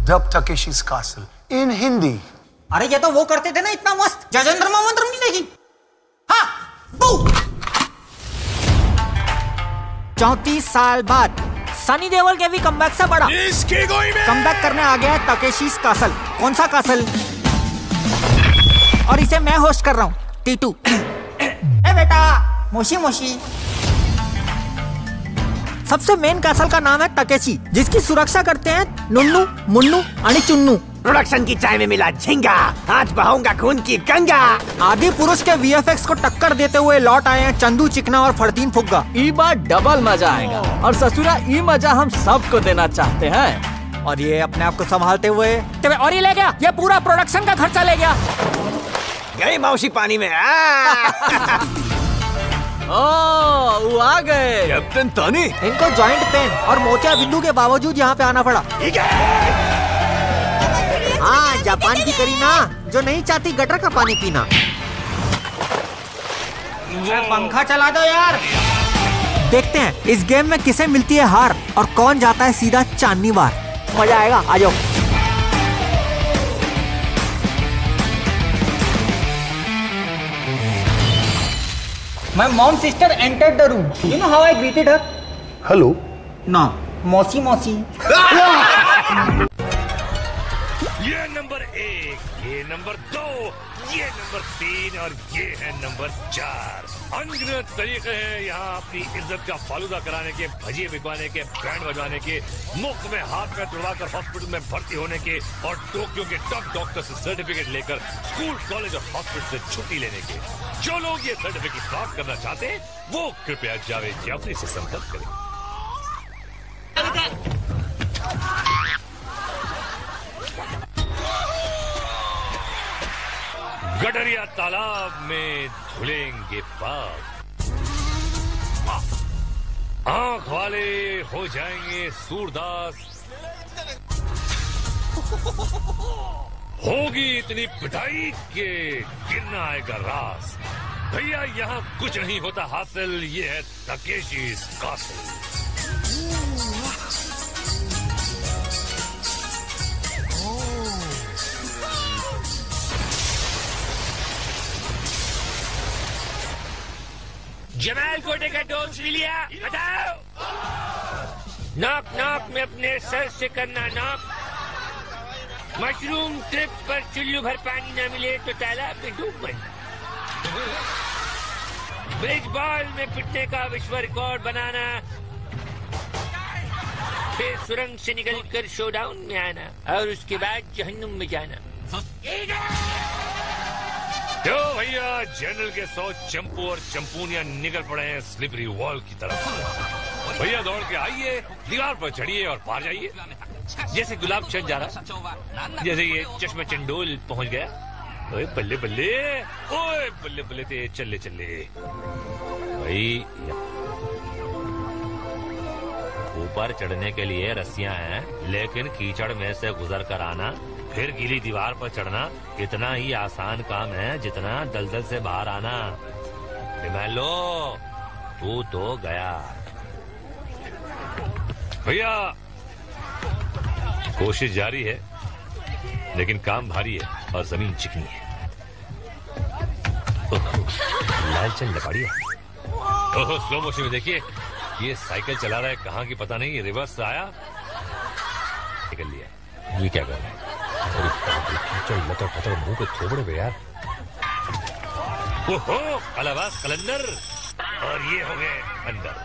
The Takeshi's castle in Hindi. अरे ये तो वो करते थे ना इतना मस्त, जजेंद्र मोहम्मद नहीं देखी? हाँ 34 साल बाद सनी देओल के भी कमबैक से बड़ा कमबैक करने आ गया है टकेशीज कासल। कौन सा कासल? और इसे मैं होस्ट कर रहा हूँ, टीटू। ए बेटा, मोशी मोशी। सबसे मेन कासल का नाम है टकेशी, जिसकी सुरक्षा करते हैं नुन्नू, मुन्नू आणि चुन्नू। प्रोडक्शन की चाय में मिला झींगा, आज बहाऊंगा खून की गंगा। आदि पुरुष के वीएफएक्स को टक्कर देते हुए लौट आए हैं चंदू चिकना और फरदीन फुग्गा। ई बार डबल मजा आएगा और ससुरा ई मजा हम सबको देना चाहते हैं। और ये अपने आप को संभालते हुए और ये ले गया, ये पूरा प्रोडक्शन का खर्चा ले गया। गई मौसी पानी में। वो आ गए कैप्टन टॉनी। इनको जॉइंट पेन और मोतिया बिंदु के बावजूद यहाँ पे आना पड़ा। हाँ, जापान की करीना जो नहीं चाहती गटर का पानी पीना। पंखा चला दो यार। देखते हैं इस गेम में किसे मिलती है हार और कौन जाता है सीधा चांदनी बार। मजा आएगा, आ जाओ। My mom sister entered the room. You know how I greeted her? Hello. No, मौसी मौसी। ये नंबर 1, ये नंबर 2, ये नंबर 3 और ये है नंबर 4। अनगिनत तरीके हैं यहाँ अपनी इज्जत का फालूदा कराने के, भजिए बिकवाने के, बैंड बजवाने के, मुफ्त में हाथ में तुड़वाकर हॉस्पिटल में भर्ती होने के और टोक्यो के टॉप डॉक्टर से सर्टिफिकेट लेकर स्कूल, कॉलेज और हॉस्पिटल से छुट्टी लेने के। जो लोग ये सर्टिफिकेट प्राप्त करना चाहते हैं वो कृपया जावेद जाफरी से संपर्क करें। गडरिया तालाब में धुलेंगे पाप, आंख वाले हो जाएंगे सूरदास। होगी इतनी पिटाई के गिरना आएगा रास। भैया यहाँ कुछ नहीं होता हासिल, ये है टकेशीज कासल। जमाल कोटे का डोज ले लिया? बताओ। नॉक नॉक में अपने सर से करना नॉक। मशरूम ट्रिप पर चुल्लू भर पानी न मिले तो तालाब में डूब मरना। ब्रिज बॉल में पिटने का विश्व रिकॉर्ड बनाना, फिर सुरंग से निकलकर शोडाउन में आना और उसके बाद जहन्नुम में जाना। तो भैया जनरल के 100 चंपू और चंपूनियां निकल पड़े हैं स्लिपरी वॉल की तरफ। भैया दौड़ के आइए, दीवार पर चढ़िए और पार जाइए। जैसे गुलाब चंद जा रहा, जैसे ये चश्मा चंडोल पहुंच गया। ओए बल्ले बल्ले, ओए बल्ले बल्ले ते चले चले। भाई ऊपर चढ़ने के लिए रस्सियां हैं, लेकिन कीचड़ में से गुजर कर आना फिर गीली दीवार पर चढ़ना इतना ही आसान काम है जितना दलदल से बाहर आना। लो तू तो गया। भैया कोशिश जारी है, लेकिन काम भारी है और जमीन चिकनी है। लालचंद लपाड़िया। ओहो, स्लो मोशन में देखिए, ये साइकिल चला रहा है कहाँ की पता नहीं, रिवर्स आया, निकल लिया। ये क्या कर रहा है? चल लतर पतर मुंह के थोबड़े पे यार। ओहो, कलाबाज कलंदर। और ये हो गए अंदर।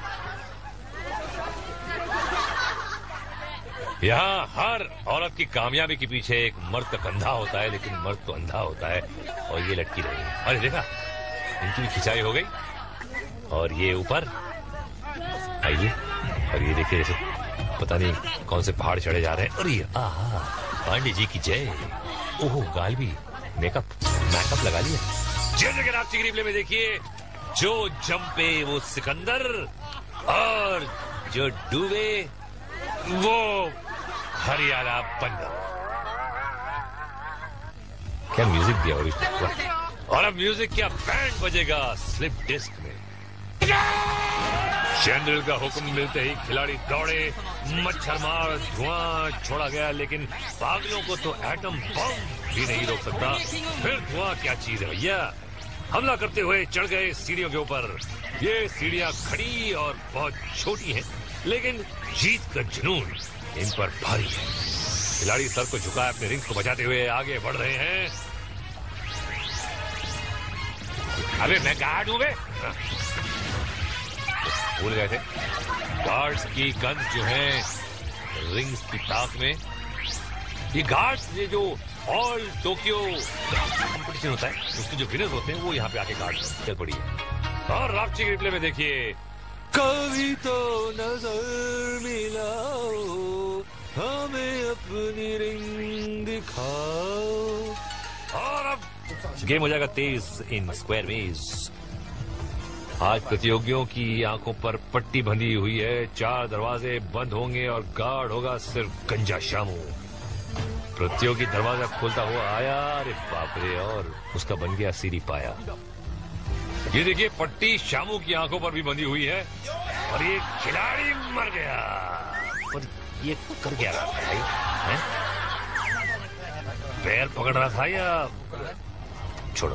यहाँ हर औरत की कामयाबी के पीछे एक मर्द का कंधा होता है, लेकिन मर्द तो अंधा होता है। और ये लटकी रही। अरे देखा, इनकी भी खिंचाई हो गई। और ये ऊपर आइए, और ये देखिए जैसे पता नहीं कौन से पहाड़ चढ़े जा रहे हैं। और ये आहा, पांडे जी की जय। ओहो, गाल भी मेकअप लगा लिया। जैसे कि राप्ती रिप्ले में देखिए, जो जंपे वो सिकंदर और जो डूबे वो हरियाणा बंदर। क्या म्यूजिक दिया और अब म्यूजिक क्या बैंड बजेगा स्लिप डिस्क में। जनरल का हुक्म मिलते ही खिलाड़ी दौड़े, मच्छर मार धुआं छोड़ा गया, लेकिन पागलों को तो एटम बम भी नहीं रोक सकता। फिर धुआं क्या चीज है भैया। हमला करते हुए चढ़ गए सीढ़ियों के ऊपर। ये सीढ़ियां खड़ी और बहुत छोटी हैं, लेकिन जीत का जुनून इन पर भारी है। खिलाड़ी सर को झुकाए अपने रिंग्स को बचाते हुए आगे बढ़ रहे हैं। अबे मैं गार्ड हूं बे। भूल गए थे, गार्ड्स की गन्स जो हैं रिंग्स की ताक में। ये गार्ड्स, ये जो ऑल टोक्यो कंपटीशन होता है उसके जो विनर्स होते हैं वो यहाँ पे आके गार्ड्स चल पड़ी है। और रापची के रिप्ले में देखिए, कभी तो नजर मिलाओ, हमें अपनी रिंग दिखाओ। और अब गेम हो जाएगा तेज इन स्क्वायर मेज। आज प्रतियोगियों की आंखों पर पट्टी बंधी हुई है। 4 दरवाजे बंद होंगे और गार्ड होगा सिर्फ गंजा शामू। प्रतियोगी दरवाजा खोलता हुआ आया, अरे बाप रे, और उसका बन गया सीढ़ी पाया। ये देखिए, पट्टी शामू की आंखों पर भी बंधी हुई है और ये खिलाड़ी मर गया। और ये कर क्या रहा था भाई? पैर पकड़ रहा था या छोड़ो।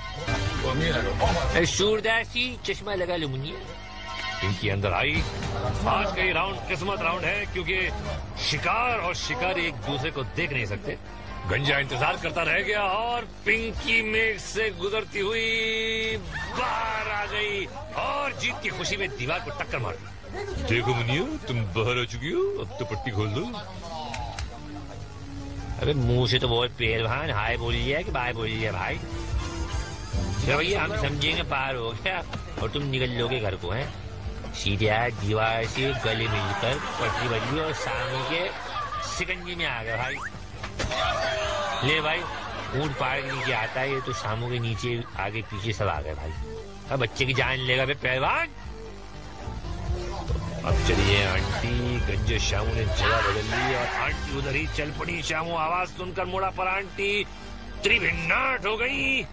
सूरदासी चश्मा लगा लो मुनिया। इनकी अंदर आई। आज का ये राउंड किस्मत राउंड है, क्योंकि शिकार और शिकारी एक दूसरे को देख नहीं सकते। गंजा इंतजार करता रह गया और पिंकी मेघ से गुजरती हुई बाहर आ गई और जीत की खुशी में दीवार को टक्कर मार दी। देखो मुनिया, तुम बाहर आ चुकी हो, अब तो पट्टी खोल दो। अबे मुंह से तो बहुत पहलवान हाय बोल लिया कि बाय बोल लिया भाई। चलो भैया, हम समझेंगे पार हो गया और तुम निकल लोगे घर को। हैं सीधा दीवार से गले मिलकर पट्टी बजी और सामने के सिकंजी में आ गए भाई। ले भाई, ऊंट पहाड़ के नीचे आता है, ये तो शामू के नीचे आगे पीछे सब आ गए भाई। अब बच्चे की जान लेगा बे पहलवान। तो अब चलिए आंटी। गंजे शामू ने जगह बदल ली और आंटी उधर ही चल पड़ी। शामू आवाज सुनकर मुड़ा पर आंटी त्रिभिन्नाट हो गई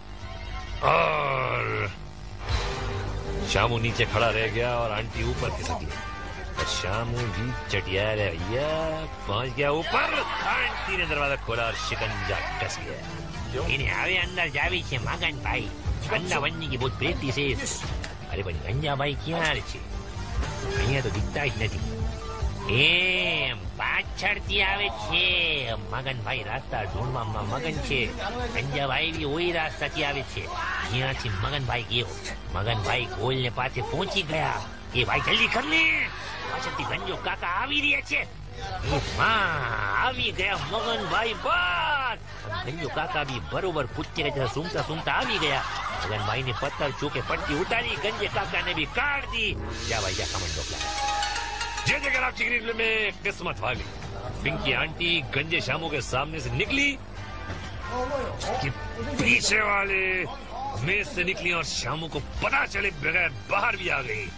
और शामू नीचे खड़ा रह गया और आंटी ऊपर खिसक गई। और शामू भी चटिया रह गया, पहुंच गया ऊपर। आंटी ने दरवाजा खोला और शिकंजा कस गया। इन्हें आवे अंदर जावे छे मगन भाई, अंडा बनने की बहुत प्रेती से। अरे पण गंजा भाई क्या छे? અહીંયા તો દિખતા જ નથી। એમ પાછળથી આવે છે મગનભાઈ, રાસ્તા ઢૂંઢવામાં મગન છે। ગંજાભાઈ બી ઓય રાસ્તાથી આવે છે જ્યાંથી મગનભાઈ ગયો। મગનભાઈ ગોલને પાસે પહોંચી ગયા। એ ભાઈ જલ્દી કર ને, પાછળથી ગંજો કાકા આવી રહ્યા છે। એ માં આવી ગયા મગનભાઈ બસ। ગંજો કાકા બી બરોબર કૂદકે કે સૂંઘતા સૂંઘતા આવી ગયા। मगनभाई ने पत्थर चूके पट्टी उतारी, गंजे काका ने भी काट दी। जा भाई जा, कमंडो जैसे आप चिकनी में किस्मत वाली पिंकी आंटी गंजे शामू के सामने से निकली कि पीछे वाले मेज से निकली और शामू को पता चले बगैर बाहर भी आ गई।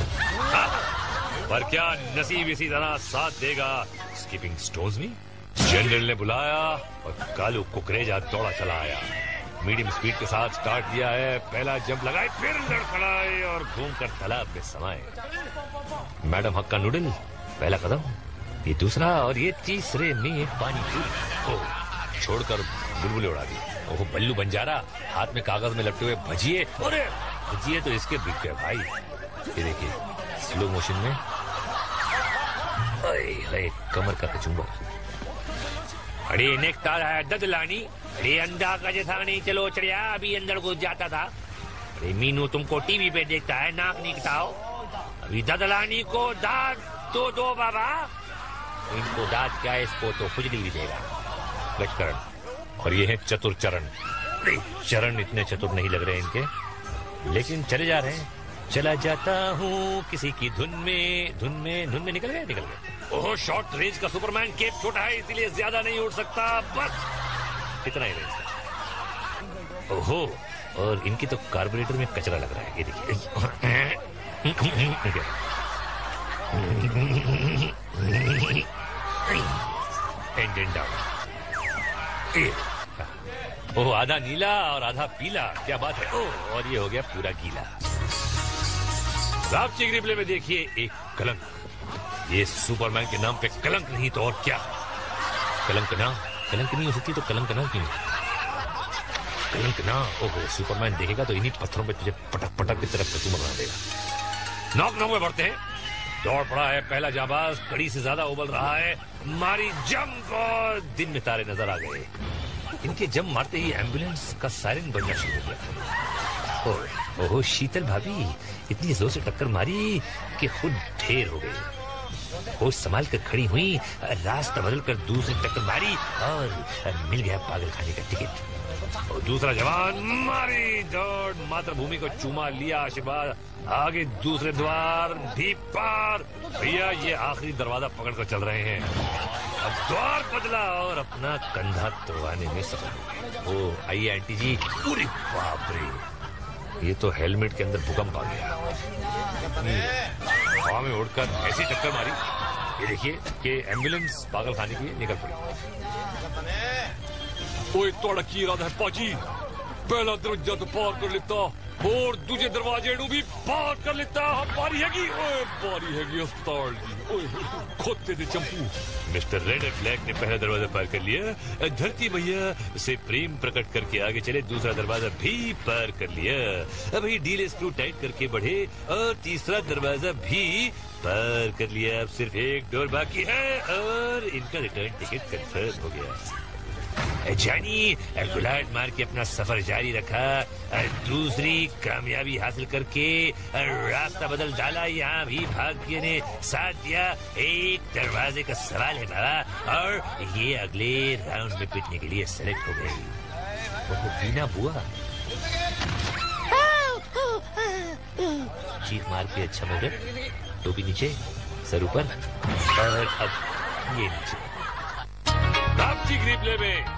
पर क्या नसीब इसी तरह साथ देगा स्कीपिंग स्टोन्स में? जनरल ने बुलाया और कालू कुकरेजा दौड़ा चला आया। मीडियम स्पीड के साथ स्टार्ट दिया है। पहला जंप लगाए, फिर लड़खड़ाए और घूमकर तालाब में समाये। मैडम हक्का नूडल पहला कदम, ये दूसरा और ये तीसरे में पानी पूरी छोड़कर बुलबुले उड़ा दी। ओह बल्लू बंजारा हाथ में कागज में लपटे हुए भजिए। अरे भजिए तो इसके बिक गए भाई। ये देखिए स्लो मोशन में कमर का कचुम्बर। अरे नेकता है ददलानी, अरे अंधा का जैसा नहीं चलो चढ़िया, अभी अंदर घुस जाता था। अरे मीनू तुमको टीवी पे देखता है, नाक नहीं कटाओ। अभी ददलानी को दाद तो दो बाबा। इनको दाद क्या है, इसको तो खुजली भी देगा। गजकरण और ये है चतुर चरण। चरण इतने चतुर नहीं लग रहे इनके, लेकिन चले जा रहे हैं। चला जाता हूँ किसी की धुन में निकल गए। ओहो शॉर्ट रेंज का सुपरमैन, केप छोटा है इसीलिए ज्यादा नहीं उड़ सकता, बस इतना ही रेंज। ओहो, और इनकी तो कार्बोरेटर में कचरा लग रहा है, ये देखिए। Engine down. ओह आधा नीला और आधा पीला, क्या बात है। ओह और ये हो गया पूरा गीला। रापचिक रिप्ले में देखिए एक कलंक। ये सुपरमैन के नाम पे कलंक नहीं तो और क्या? कलंक नहीं हो सकती तो कलंक ना क्यों? कलंक ना, ओहो, सुपरमैन देखेगा तो इन्हीं पत्थरों पे तुझे पटक पटक की तरफ कचूमा बना देगा। नॉक में बढ़ते हैं। दौड़ पड़ा है पहला जाबाज, कड़ी से ज्यादा उबल रहा है, मारी जंप और दिन में तारे नजर आ गए। इनके जंप मारते ही एम्बुलेंस का सायरन बजना शुरू हो गया। ओहो, शीतल भाभी इतनी जोर से टक्कर मारी कि खुद ढेर हो गई। होश संभाल कर खड़ी हुई, रास्ता बदल कर दूसरी टक्कर मारी और मिल गया पागल खाने का टिकट। और दूसरा जवान मारी दौड़, मातृभूमि को चूमा लिया आशीर्वाद। आगे दूसरे द्वार भी पार। भैया ये आखिरी दरवाजा पकड़ कर चल रहे हैं। अब द्वार बदला और अपना कंधा तोड़वाने में सफल। ओ आइए आंटी जी। पूरी बाप रे, ये तो हेलमेट के अंदर भूकंप आ गया। हवा में उड़कर ऐसी टक्कर मारी, ये देखिए कि एम्बुलेंस पागल खाने की निकल पड़ी। ओए तोड़ा की इरादा है पाजी? पहला दरवाजा तो पार कर लेता और दूसरे दरवाजे भी पार कर लेता। बारी हैगी अस्पताल की। ओए खोते दे चंपू। मिस्टर रेड एंड ब्लैक ने पहला दरवाजा पार कर लिया। धरती मैया से प्रेम प्रकट करके आगे चले, दूसरा दरवाजा भी पार कर लिया। अभी डील स्क्रू टाइट करके बढ़े और तीसरा दरवाजा भी पार कर लिया। अब सिर्फ एक डोर बाकी है और इनका रिटर्न टिकट कंफर्म हो गया। जानी गुलाट मार के अपना सफर जारी रखा, दूसरी कामयाबी हासिल करके रास्ता बदल डाला। यहाँ भी भाग्य ने साथ दिया। एक दरवाजे का सवाल है बाबा, और ये अगले राउंड में पिटने के लिए सेलेक्ट हो गई। वो बीना बुआ चीख मार के अच्छा मोटर, टोपी नीचे, सर ऊपर, और अब ये नीचे। रापचिक रिप्ले में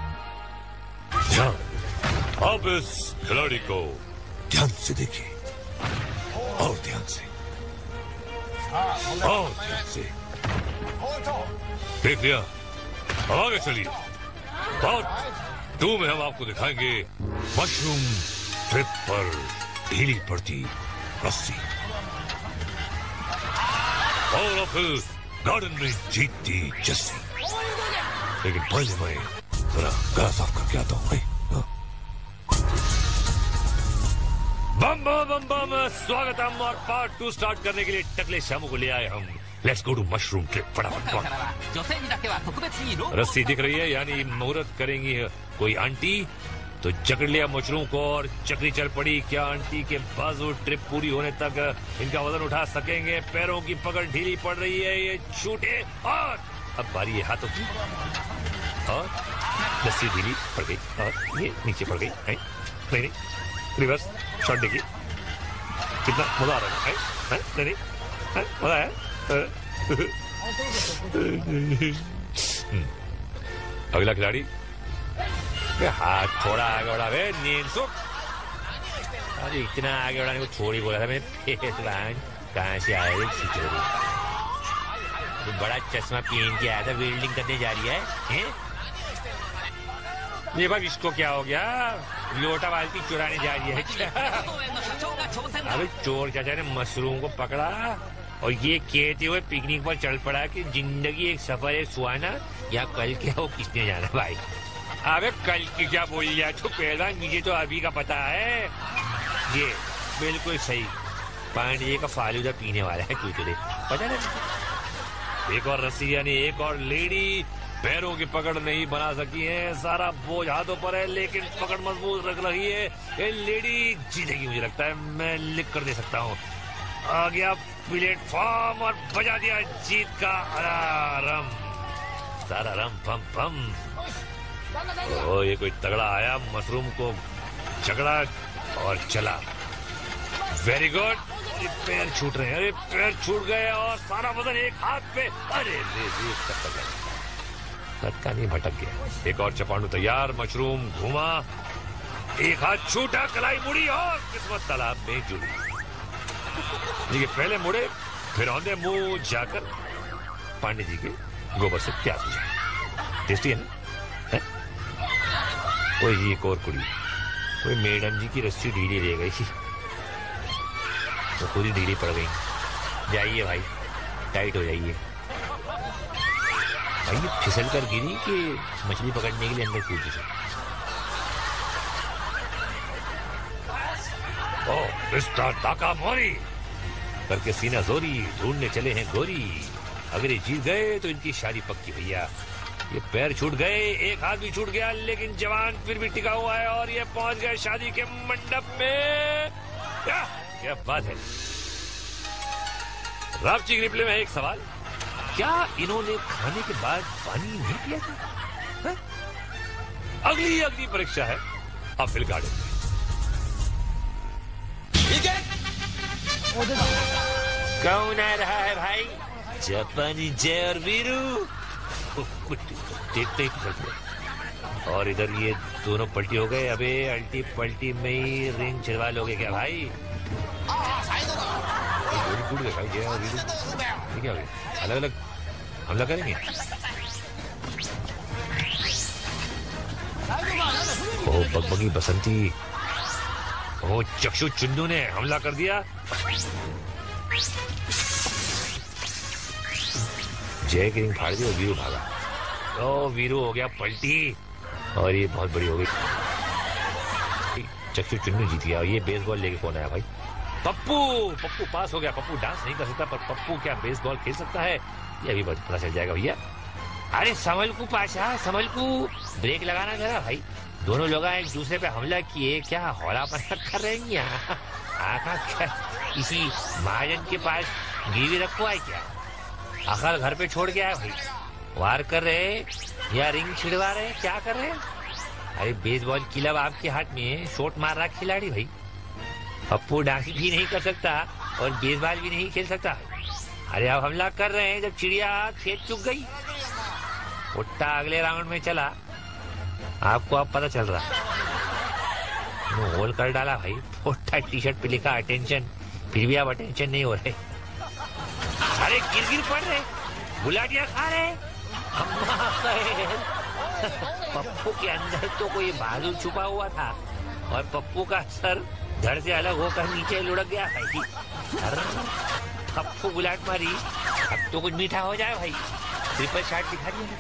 अब इस खिलाड़ी को ध्यान से देखिए, और ध्यान से, और ध्यान से। देख लिया? आगे चलिए। पार्ट 2 में हम आपको दिखाएंगे मशरूम ट्रिप पर ढीली पड़ती रस्सी और फिर गार्डन में जीतती जस्सी। लेकिन पहले मैं जरा गला साफ करके आता हूँ। बम बम बम, स्वागत हम। और पार्ट 2 स्टार्ट करने के लिए टकले शामू को ले आए हम। Let's go to mushroom trip. फटाफट। रस्सी दिख रही है, यानी मुहूर्त करेंगी कोई आंटी, तो जकड़ लिया मशरूम को और चक्री चल पड़ी। क्या आंटी के बाजू ट्रिप पूरी होने तक इनका वजन उठा सकेंगे? पैरों की पकड़ ढीली पड़ रही है, ये छूटे। और अब बारी है हाथों की, और रस्सी ढीली पड़ गई और ये नीचे पड़ गई। नहीं, रिवर्स शॉट देखिए, कितना मजा आ रहा है। नहीं, मजा आया। अगला खिलाड़ी, हाथ थोड़ा आगे बढ़ा बे, नींद सुख। अरे इतना आगे बढ़ाने को थोड़ी बोला था मैं। कहाँ से आया तो बड़ा चश्मा पहन के आया था, वेल्डिंग करने जा रही है? ये भाई इसको क्या हो गया? लोटा बाल्टी चुराने जा रही है क्या? अबे चोर चाचा ने मशरूम को पकड़ा और ये कहते हुए पिकनिक पर चल पड़ा कि जिंदगी एक सफर है सुहाना, या कल क्या हो किसने जाना भाई। अबे कल की क्या बोली जाए तो पहला, मुझे तो अभी का पता है। ये बिल्कुल सही, पांडे का फालूदा पीने वाला है कुचले, पता ना। एक और रस्सी, यानी एक और लेडी पैरों की पकड़ नहीं बना सकी है। सारा बोझ हाथों पर है, लेकिन पकड़ मजबूत रख रही है। ये लेडी जीतेगी, मुझे लगता है। मैं लिख कर दे सकता हूँ। आ गया प्लेटफॉर्म और बजा दिया जीत का अलार्म। सारा रम पम पम। ओ ये कोई तगड़ा आया, मशरूम को झगड़ा और चला। Very good. पैर छूट रहे हैं, अरे पैर छूट गए और सारा वजन एक हाथ पे। अरे धक्का नहीं, भटक गया। एक और चपांडू तैयार, मशरूम घुमा, एक हाथ छूटा, कलाई मुड़ी और किस्मत तालाब में जुड़ी। देखिए पहले मुड़े, फिर औंधे मुंह जाकर पांडे जी के गोबर से प्यास बुझाए। टेस्टी है ना? कोई एक और कुड़ी, कोई मैडम जी की रस्सी ढीली रह गई। तो पूरी ढीली पड़ गई। जाइए भाई, टाइट हो जाइए भाई। ये फिसल कर गिरी कि मछली पकड़ने के लिए अंदर कूद गई। ओ मिस्टर ताकामोरी करके सीना जोरी ढूंढने चले हैं गोरी। अगर ये जीत गए तो इनकी शादी पक्की भैया। ये पैर छूट गए, एक हाथ भी छूट गया, लेकिन जवान फिर भी टिका हुआ है और ये पहुंच गए शादी के मंडप में। क्या बात है। रापची रिप्ले में एक सवाल, क्या इन्होंने खाने के बाद पानी नहीं पिया था? अगली परीक्षा है अपील गार्डन में। कौन आ रहा है भाई? जापानी जय और वीरू। देखते ही फिसल गए और इधर ये दोनों पलटी हो गए। अबे अल्टी पलटी में ही रिंग छिड़वा लोगे क्या भाई? टूट गए भाई जय और वीरू। क्या हो गया? अलग अलग हमला करेंगे? ओ बगबगी बसंती, ओ चक्षु चुन्नू ने हमला कर दिया। जय की रिंग फाड़ दी और वीरू भागा। ओ वीरू हो गया पलटी और ये बहुत बड़ी हो गई। चक्षु चुन्नू जीत गया। ये बेसबॉल लेके कौन आया भाई? पप्पू। पप्पू पास हो गया। पप्पू डांस नहीं कर सकता पर पप्पू क्या बेसबॉल खेल सकता है ये अभी पता चल जाएगा भैया। अरे संभल को पाशा, संभल को, ब्रेक लगाना जरा भाई। दोनों लोग एक दूसरे पे हमला किए, क्या हौला पर कर रहे हैं यहाँ? आखा किसी महाजन के पास गिरवी रखो है क्या? आखिर घर पे छोड़ के आया भाई। वार कर रहे या रिंग छिड़वा रहे, क्या कर रहे? अरे बेसबॉल क्लब आपके हाथ में, शॉट मार रहा खिलाड़ी भाई। पप्पू डांस भी नहीं कर सकता और बेसबॉल भी नहीं खेल सकता। अरे अब हमला कर रहे हैं जब चिड़िया खेत चुग गई। उट्टा अगले राउंड में चला, आपको अब पता चल रहा। होल कर डाला भाई। उट्टा टी शर्ट पे लिखा अटेंशन, फिर भी आप अटेंशन नहीं हो रहे। अरे गिर पड़ रहे, गुलाटियां खा रहे। पप्पू के अंदर तो कोई बहादुर छुपा हुआ था और पप्पू का सर धड़ से अलग होकर नीचे लुढ़क गया भाई। पप्पू गुलाट मारी, अब तो कुछ मीठा हो जाए भाई। ट्रिपल शॉट दिखा दिया।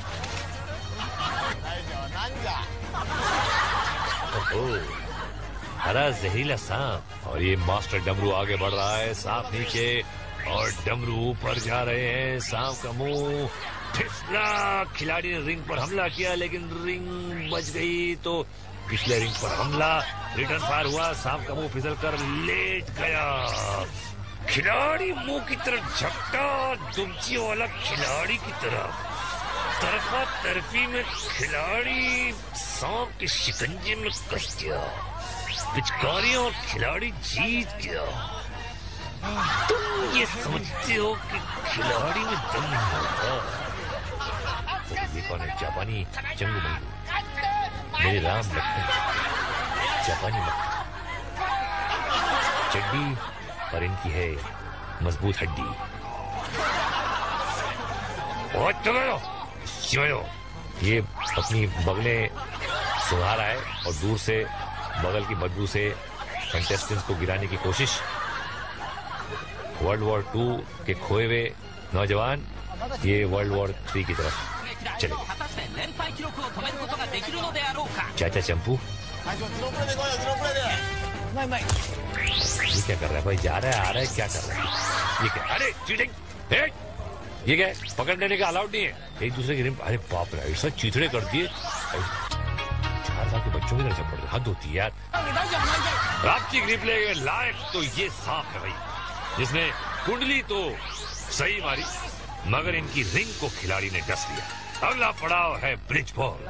हरा जहरीला सांप और ये मास्टर डमरू आगे बढ़ रहा है। सांप नीचे और डमरू ऊपर जा रहे हैं। सांप का मुंह फिसला। खिलाड़ी ने रिंग पर हमला किया लेकिन रिंग बच गई तो पिछले रिंग पर हमला। रिटर्न फायर हुआ। सांप का मुंह फिसल कर लेट गया। खिलाड़ी मुंह की तरफ झपटा, दुमची वाला खिलाड़ी की तरफ। तरफा तरफी में खिलाड़ी सांप के शिकंजे में कस गया। पिचकारियों और खिलाड़ी जीत गया। तुम ये समझते हो कि खिलाड़ी में दम नहीं होता? तो ये कौन है? जापानी जंगू मंगू, मेरे राम लक्ष्मण, जापानी मक्खन, चड्डी और इनकी है मजबूत हड्डी। और चलो ये अपनी बगलें सुधार रहा है और दूर से बगल की बदबू से कंटेस्टेंट्स को गिराने की कोशिश। वर्ल्ड वॉर 2 के खोए हुए नौजवान ये वर्ल्ड वॉर 3 की तरफ चले गए। चाचा चंपू ये क्या कर रहा है भाई? जा रहा है, आ रहा है, क्या कर रहा है? ये क्या? अरे चीटिंग! ये क्या? पकड़ लेने का अलाउड नहीं है। एक दूसरे की रिम। अरे बाप रे, ऐसा चीथड़े कर दिए। 4 साल के बच्चों की तरह से पड़ रहे। हद होती है यार। रापची रिप्ले के लायक तो ये सांप है भाई, जिसने कुंडली तो सही मारी मगर इनकी रिंग को खिलाड़ी ने डस लिया। अगला पड़ाव है ब्रिज बॉल।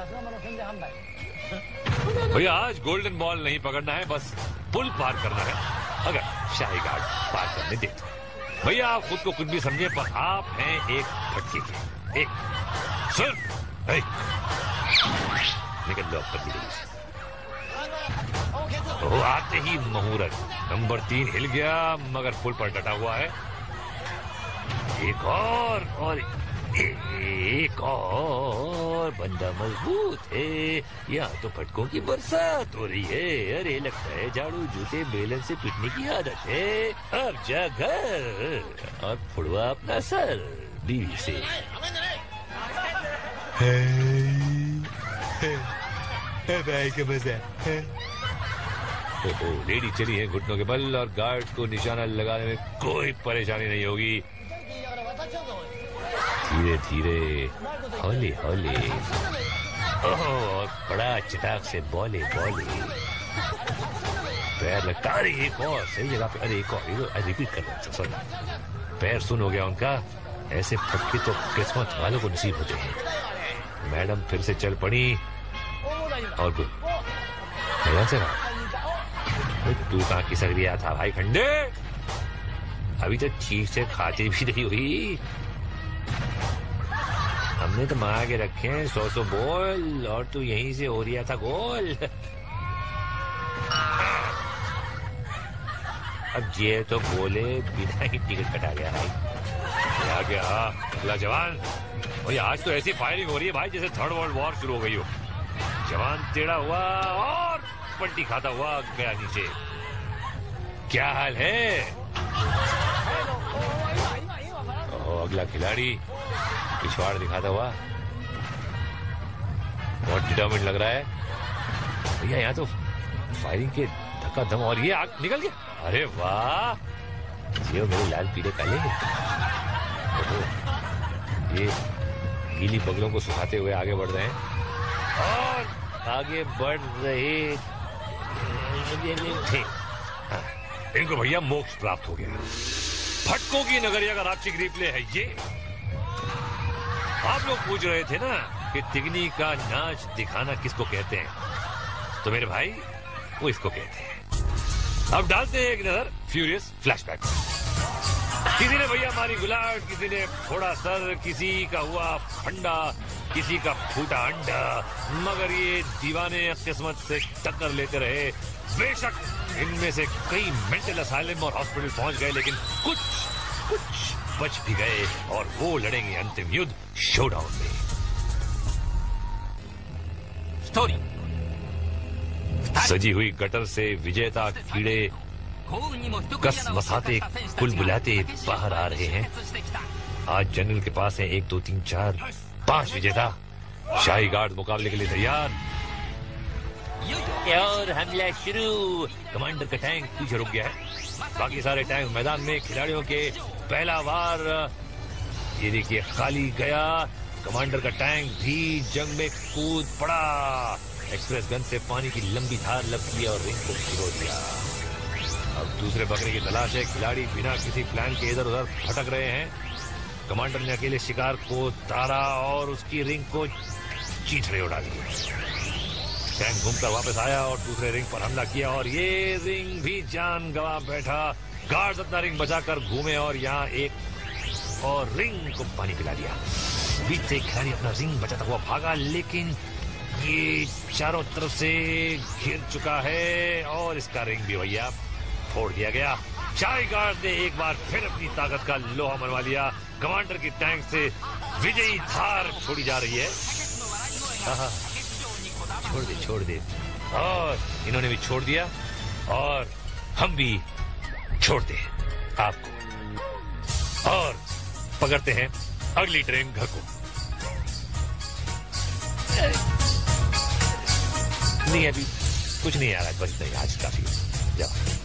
भैया आज गोल्डन बॉल नहीं पकड़ना है, बस पुल पार करना है। अगर शाही घाट पार करने देते भैया, आप खुद को कुछ भी समझे पर आप हैं एक फटके के। एक सिर्फ एक निकल लो अब। तो आते ही मुहूर्त नंबर 3 हिल गया मगर पुल पर डटा हुआ है। एक और एक और बंदा मजबूत है। यहाँ तो फटकों की बरसात हो रही है। अरे लगता है झाड़ू जूते बेलन से पीटने की आदत है। अब जा घर और फुड़वा अपना सर बीवी से। भाई का मजा। ओहो, लेडी चली है घुटनों के बल और गार्ड्स को निशाना लगाने में कोई परेशानी नहीं होगी। धीरे धीरे, हौले हौले, और बड़ा चटाक से बोले बोले। पैर लगता, अरे एक और सही जगह पे, अरे एक और रिपीट कर रहा हूँ, सॉरी। पैर सुन हो गया उनका। ऐसे फटके तो किस्मत वालों को नसीब होते हैं। मैडम फिर से चल पड़ी और ध्यान से रहा। तू कहाँ खिसक गया था भाई खंडे? अभी तो ठीक से खाते भी नहीं हुई। हमने तो मांगा के रखे हैं 100 बोल, और तू यहीं से हो रिया था गोल। अब ये तो बोले बिना ही टिकट कटा गया भाई। क्या गया अगला जवान? और आज तो ऐसी फायरिंग हो रही है भाई जैसे थर्ड वर्ल्ड वॉर शुरू हो गई हो। जवान टेढ़ा हुआ और पलटी खाता हुआ गया नीचे। क्या हाल है? अगला खिलाड़ी पिछवाड़ दिखाता हुआ बहुत डिटर्मिन्ड लग रहा है भैया। यहाँ तो फायरिंग के धक्का धम, और ये आग निकल गया। अरे वाह, ये मेरे लाल पीले काले। ये गीली बगलों को सुखाते हुए आगे बढ़ रहे हैं और आगे बढ़ रहे थे। इनको भैया मोक्ष प्राप्त हो गया। फटकों की नगरिया का रापचिक रिप्ले है ये। आप लोग पूछ रहे थे ना कि तिगनी का नाच दिखाना किसको कहते हैं, तो मेरे भाई वो इसको कहते हैं। अब डालते हैं एक नजर फ्यूरियस फ्लैशबैक। किसी ने भैया मारी गुलाट, किसी ने फोड़ा सर, किसी का हुआ फंडा, किसी का फूटा अंडा, मगर ये दीवाने किस्मत से टक्कर लेते रहे। बेशक इनमें से कई मेंटल असाइलम और हॉस्पिटल पहुंच गए, लेकिन कुछ बच भी गए और वो लड़ेंगे अंतिम युद्ध शोडाउन में। स्टोरी सजी हुई गटर से विजेता कीड़े कस मसाते बुलबुलाते बाहर आ रहे हैं। आज जनरल के पास है 1 2 3 4 5 विजेता। शाही गार्ड मुकाबले के लिए तैयार और हमला शुरू। कमांडर का टैंक पीछे रुक गया है, बाकी सारे टैंक मैदान में। खिलाड़ियों के पहला वार ये देखिए खाली गया। कमांडर का टैंक भी जंग में कूद पड़ा। एक्सप्रेस गन से पानी की लंबी धार लपकी और रिंग को भिगो दिया। अब दूसरे बकरे की तलाश है। खिलाड़ी बिना किसी प्लान के इधर उधर भटक रहे हैं। कमांडर ने अकेले शिकार को तारा और उसकी रिंग को चीथड़े उड़ा दिए। टैंक घूमकर वापस आया और दूसरे रिंग पर हमला किया और ये रिंग भी जान गंवा बैठा। गार्ड्स अपना रिंग बचाकर घूमे और यहाँ एक और रिंग को पानी पिला दिया। बीच से खिलाड़ी अपना रिंग बचाता हुआ भागा, लेकिन ये चारों तरफ से घिर चुका है और इसका रिंग भी भैया फोड़ दिया गया। शाही गार्ड ने एक बार फिर अपनी ताकत का लोहा मनवा लिया। कमांडर की टैंक से विजयी धार छोड़ी जा रही है। छोड़ दे और इन्होंने भी छोड़ दिया और हम भी छोड़ दे आपको, और पकड़ते हैं अगली ट्रेन घर को। नहीं अभी कुछ नहीं आ रहा है, बस नहीं, आज काफी जाओ।